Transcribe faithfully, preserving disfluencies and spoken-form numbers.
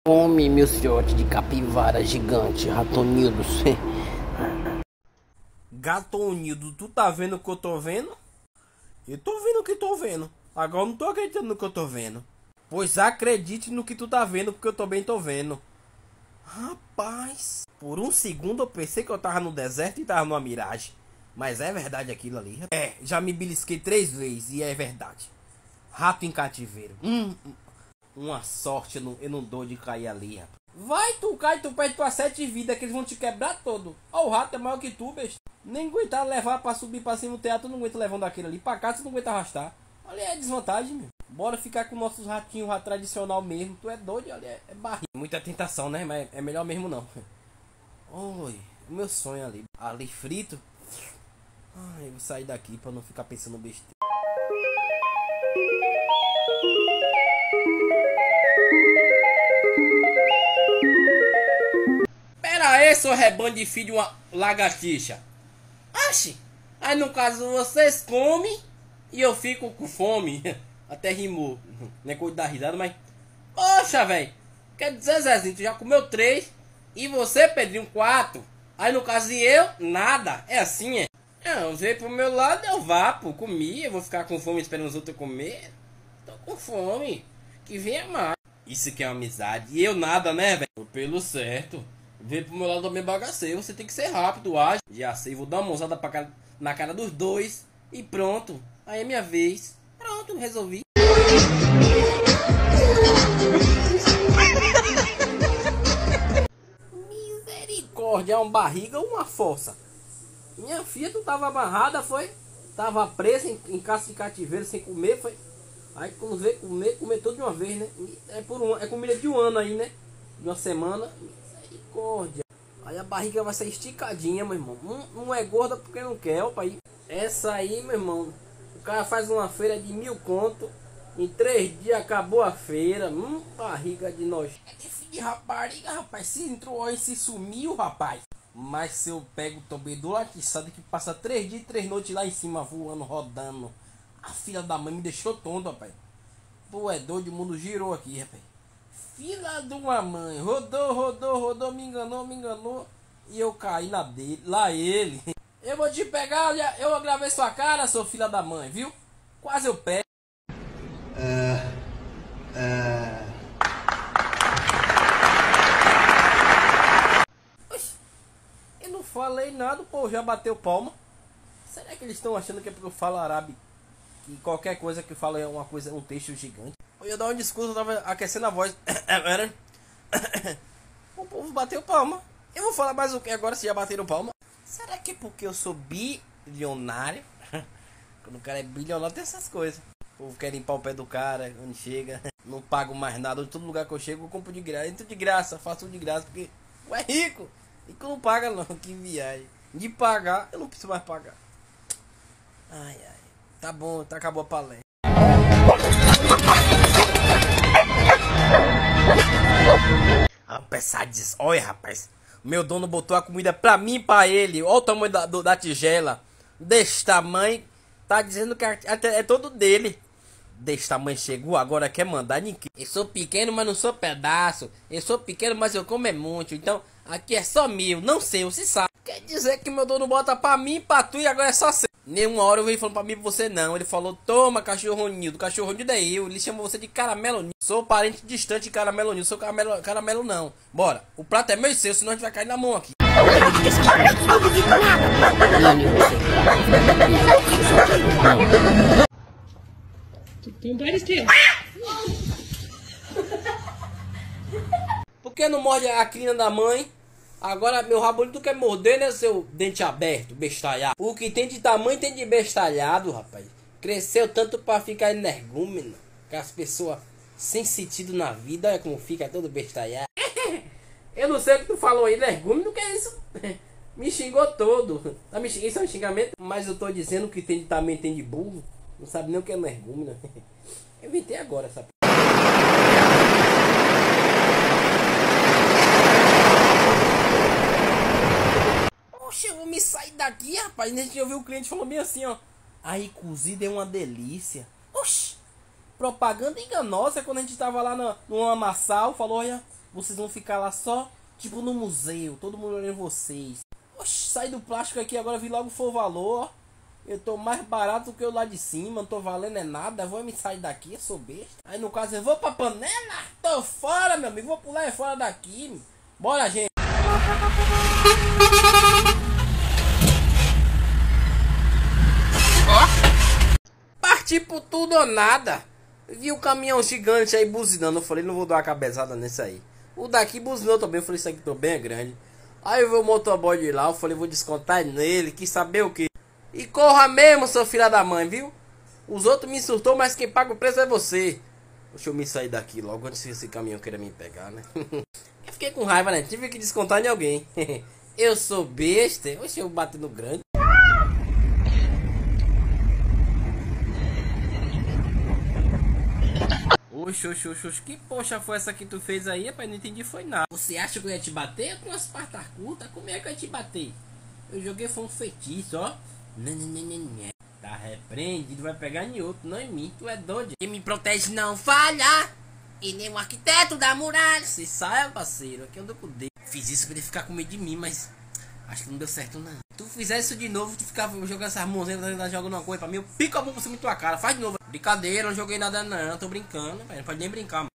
Come, meu filhote de capivara gigante, ratonildos. Gatonildo, tu tá vendo o que eu tô vendo? Eu tô vendo o que tô vendo. Agora eu não tô acreditando no que eu tô vendo. Pois acredite no que tu tá vendo, porque eu também tô vendo. Rapaz, por um segundo eu pensei que eu tava no deserto e tava numa miragem. Mas é verdade aquilo ali. É, já me belisquei três vezes e é verdade. Rato em cativeiro. Hum, uma sorte, eu não, eu não dou de cair ali, rapaz. Vai tu, cai, tu perde tuas sete vidas que eles vão te quebrar todo. Ó, o rato é maior que tu, besta. Nem aguentar levar pra subir pra cima do teatro, tu não aguenta levando aquele ali. Pra cá, tu não aguenta arrastar. Olha, é desvantagem, meu. Bora ficar com nossos ratinhos rato tradicional mesmo. Tu é doido, olha, é, é barriga. Muita tentação, né? Mas é melhor mesmo não. Oi, o meu sonho ali. Ali frito. Ai, eu vou sair daqui pra não ficar pensando besteira. Pera aí, seu rebanho de filho de uma lagartixa. Oxi, aí no caso vocês comem e eu fico com fome. Até rimou. Não é coisa da risada, mas... Poxa, velho. Quer dizer, Zezinho, tu já comeu três e você, Pedrinho, quatro. Aí no caso e eu, nada. É assim, é? Não, veio pro meu lado, eu vá, pô, comi. Eu vou ficar com fome esperando os outros comer. Tô com fome. Que venha mais. Isso que é uma amizade. E eu nada, né, velho? Pelo certo. Veio pro meu lado eu me bagacei. Você tem que ser rápido, ágil. Já sei, vou dar uma mãozada pra cara, na cara dos dois. E pronto. Aí é minha vez. Pronto, resolvi. Misericórdia, é uma barriga ou uma força? Minha filha, tu tava amarrada, foi? Tava presa em, em casa de cativeiro sem comer, foi? Aí quando veio comer, comer tudo de uma vez, né? É, por um, é comida de um ano aí, né? De uma semana. Misericórdia. Aí a barriga vai ser esticadinha, meu irmão. Não, não é gorda porque não quer, ó, pai. Essa aí, meu irmão. O cara faz uma feira de mil conto. Em três dias acabou a feira. Hum, barriga de nós. É de filho de rapariga, rapaz. Se entrou aí, se sumiu, rapaz. Mas se eu pego também do atiçado que passa três dias e três noites lá em cima voando, rodando. A filha da mãe me deixou tonto, rapaz. Pô, é doido, o mundo girou aqui, rapaz. Filha de uma mãe. Rodou, rodou, rodou, me enganou, me enganou. E eu caí na dele. Lá ele. Eu vou te pegar, olha, eu gravei sua cara, seu filha da mãe, viu? Quase eu pego. É... É... Eu não falei nada, pô, já bateu palma. Será que eles estão achando que é porque eu falo árabe? Que qualquer coisa que eu falo é uma coisa, um texto gigante? Eu ia dar um discurso, eu tava aquecendo a voz. O povo bateu palma. Eu vou falar mais o que agora se já bateram palma? Será que é porque eu sou bilionário? Quando o cara é bilionário tem essas coisas. O povo quer limpar o pé do cara, onde chega. Não pago mais nada, em todo lugar que eu chego eu compro de graça. Entro de graça, faço tudo de graça, porque eu é rico. E que não paga não, que viagem. De pagar, eu não preciso mais pagar. Ai, ai. Tá bom, tá, acabou a palestra. Rapaz, sadis. Olha, rapaz. Meu dono botou a comida pra mim e pra ele. Olha o tamanho da, do, da tigela. Desse tamanho. Tá dizendo que é, é todo dele. Desse tamanho chegou, agora quer mandar ninguém. Eu sou pequeno, mas não sou pedaço. Eu sou pequeno, mas eu como é muito. Então, aqui é só mil. Não sei, você sabe. Quer dizer que meu dono bota pra mim e pra tu e agora é só seu. Nenhuma hora eu venho falando pra mim e pra você não. Ele falou, toma cachorro Nildo. Cachorro Nildo é eu. Ele chama você de caramelo Nildo. Sou parente distante de caramelo Nildo. Sou caramelo, caramelo não. Bora. O prato é meu e seu, senão a gente vai cair na mão aqui. Tem vários teus. Por que não morde a crina da mãe? Agora meu rabo tu quer morder, né, seu dente aberto, bestalhado. O que tem de tamanho tem de bestalhado, rapaz. Cresceu tanto pra ficar energúmeno. Que as pessoas sem sentido na vida, olha como fica todo bestalhado. Eu não sei o que tu falou aí, energúmeno, o que é isso? Me xingou todo. Isso é um xingamento? Mas eu tô dizendo que tem de tamanho tem de burro. Não sabe nem o que é energúmeno. Eu inventei agora essa p... Poxa, eu vou me sair daqui, rapaz. A gente ouviu o cliente falou bem assim, ó. Aí cozida é uma delícia. Oxi, propaganda enganosa. Quando a gente tava lá no, no Amassal, falou, olha, vocês vão ficar lá só, tipo no museu, todo mundo olhando vocês. Oxi, sai do plástico aqui, agora vi logo for o valor, ó. Eu tô mais barato do que eu lá de cima, não tô valendo é nada, vou me sair daqui, eu sou besta. Aí no caso eu vou pra panela, tô fora, meu amigo, vou pular é fora daqui. Bora, gente. Parti por tudo ou nada. Vi o caminhão gigante aí buzinando, eu falei, não vou dar uma cabeçada nesse aí. O daqui buzinou também, eu falei, isso aqui tô bem é grande. Aí eu vi o motoboy de lá, eu falei, vou descontar nele, quis saber o que. E corra mesmo, seu filho da mãe, viu? Os outros me insultou, mas quem paga o preço é você. Deixa eu me sair daqui logo antes que esse caminhão queira me pegar, né? Eu fiquei com raiva, né? Tive que descontar em alguém. Eu sou besta. Oxe, eu bati no grande. Oxe, oxe, oxe, oxe. Que poxa foi essa que tu fez aí? Rapaz, não entendi foi nada. Você acha que eu ia te bater? Com as partas curtas, como é que eu ia te bater? Eu joguei foi um feitiço, ó. Tá repreendido, vai pegar em outro, não em mim, tu é doido. Quem me protege não falha, e nem o arquiteto da muralha. Você saia, parceiro, aqui eu ando com o dedo. Fiz isso pra ele ficar com medo de mim, mas acho que não deu certo não. Tu fizesse isso de novo, tu ficava jogando essas mãozinhas, jogando uma coisa pra mim, eu pico a mão por cima da tua cara, faz de novo. Brincadeira, não joguei nada não, tô brincando, não pode nem brincar, mano.